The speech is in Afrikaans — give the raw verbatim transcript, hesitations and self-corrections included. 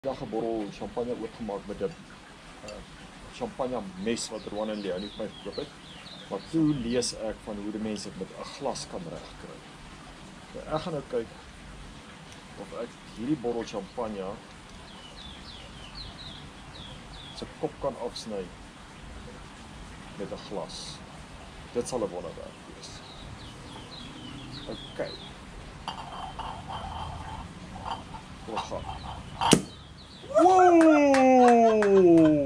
Dan 'n bottel champagne oopgemaak met 'n uh, champagne mes wat Rowan en Leonie vir my gekoop het. Maar toe lees ek van hoe die mense dit met 'n glas kan regkry. So ek gaan nou kyk of ek hierdie bottel champagne se kop kan afsny met 'n glas. Dit sal 'n wonderwerk wees. OK. Ons gaan. Wow!